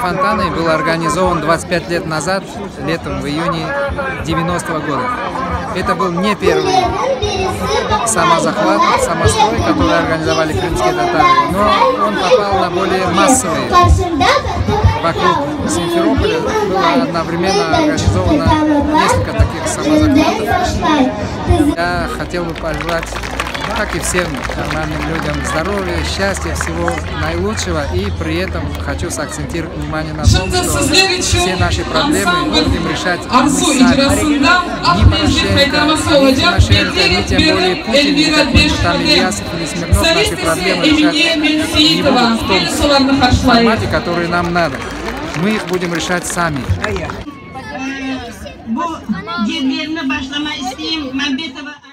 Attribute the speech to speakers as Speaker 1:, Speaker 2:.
Speaker 1: фонтана был организован 25 лет назад, летом, в июне 90-го года. Это был не первый самозахват, самострой, который организовали крымские татары, но он попал на более массовые. Вокруг Симферополя было одновременно организовано несколько таких самозахватов. Я хотел бы пожелать, как и всем нормальным людям, здоровья, счастья, всего наилучшего. И при этом хочу сакцентировать внимание на том, что все наши проблемы будем решать мы сами. Ни Порошенко, ни Тимошенко, ни тем более Путин, ни какой-нибудь там Ильясов или Смирнов наши проблемы решать не будут в том формате, который нам надо. Мы их будем решать сами. Bu